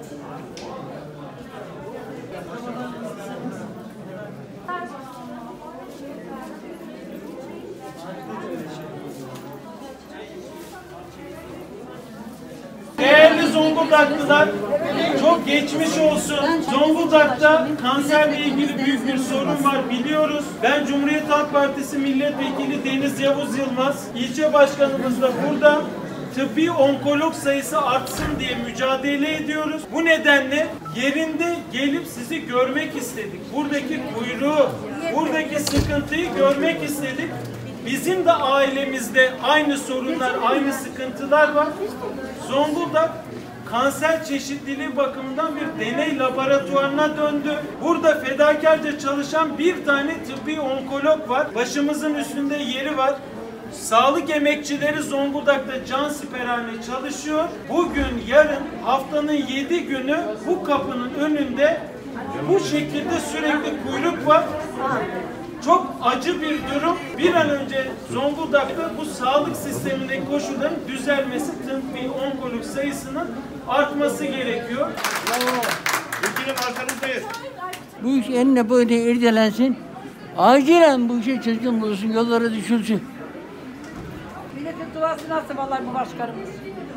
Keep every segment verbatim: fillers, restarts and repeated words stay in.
Değerli Zonguldaklılar, çok geçmiş olsun. Zonguldak'ta kanserle ilgili büyük bir sorun var, biliyoruz. Ben Cumhuriyet Halk Partisi Milletvekili Deniz Yavuz Yılmaz, ilçe başkanımız da burada. Tıbbi onkolog sayısı artsın diye mücadele ediyoruz. Bu nedenle yerinde gelip sizi görmek istedik. Buradaki kuyruğu, buradaki sıkıntıyı görmek istedik. Bizim de ailemizde aynı sorunlar, aynı sıkıntılar var. Zonguldak kanser çeşitliliği bakımından bir deney laboratuvarına döndü. Burada fedakarca çalışan bir tane tıbbi onkolog var. Başımızın üstünde yeri var. Sağlık emekçileri Zonguldak'ta cansiperhane çalışıyor. Bugün, yarın, haftanın yedi günü bu kapının önünde bu şekilde sürekli kuyruk var. Çok acı bir durum. Bir an önce Zonguldak'ta bu sağlık sistemindeki koşulların düzelmesi, tıbbi onkolog sayısının artması gerekiyor. Ülkenin arkanızdayız. Bu iş eline böyle irdelensin. Acilen bu işe çözüm bulunsun, yollara düşülsün. Milletin duası nasıl vallahi bu başkanımız.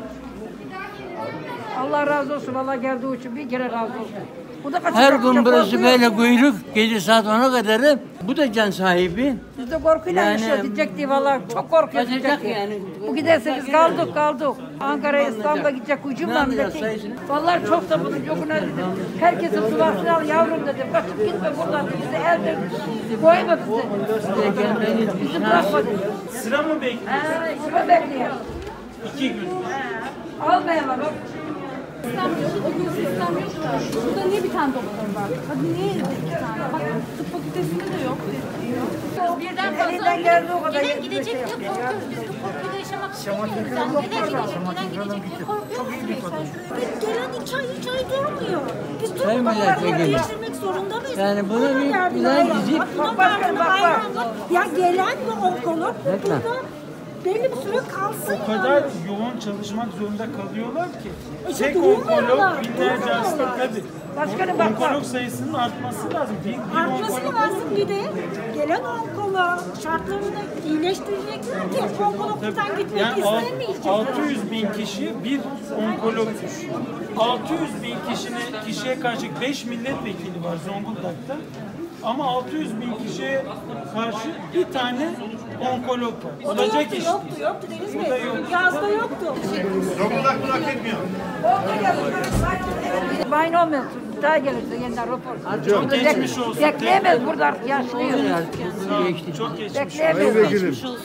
Allah razı olsun, vallahi geldiği için bir kere razı olsun. Bu da Her gün burası böyle kuyruk, gece saat ona kadar. Bu da can sahibi. Biz de korkuyla Yani- yaşıyor diyecekti vallahi, çok korkuyor Kaçacak diyecekti. yani. Bu giderse biz kaldık kaldık. Ankara'ya, İstanbul'a gidecek ucumla yapacağız dedi. sayısını? Vallahi çok sapıdık, yokuna dedim. Herkesin duasını al yavrum dedim. Kaçıp gitme buradan dedi. Bizi elde koyma bizi. Bizi bırakma dedi. Sıra mı bekliyor? He, şuna bekliyor. İki gün. Almayalım. Sistem yok, bugün sistem yok da. Burada niye bir tane doktor var? Hadi niye iki tane? Bak tıp fakültesinde de yok. Birden fazla Elinden geldi o kadar. gelen gidecek diye korkuyoruz. Biz bu korkuyla yaşamak istemiyoruz. Yani gelen gidecek, gelen gidecek diye korkuyoruz. Gelen iki ay, üç ay durmuyor. Biz Sayın durmadan Milletvekili. değiştirmek zorunda mıyız? Yani bunu Buna bir derdine plan ayran, dizip- bak, buna Bak, bak, derdine bak, bak. ayran var. Ya gelen bu onkolog burada belli bir süre kalsın. O kadar yoğun çalışmak zorunda kalıyorlar ki. İşte Tek durmuyorlar, onkolog binlerce durmuyorlar. hasta tabii. Başkanım bak, bak. Onkolog sayısının artması lazım. Bir, bir Artması onkolog lazım, bir de gelen onkoloğa şartlarını iyileştirecekler ki onkologdan gitmek Yani al- istemeyecek. altı yüz bin kişi bir onkolog düşüyor. altı yüz bin kişine, kişiye karşı beş milletvekili var Zonguldak'ta. Ama altı yüz bin kişiye karşı bir tane onkolog var. O da Olacak yoktu, iş. yoktu, yoktu Deniz Burada Bey. yok. Yazda yoktu. Zonguldak bunu hak etmiyor. Bayın olmuyor. Daha gelirse yeniden rapor. Çok geçmiş olsun. Bekleyemez burada artık yaşlıyız. Geçti. Çok geçmiş olsun. Bekleyemez.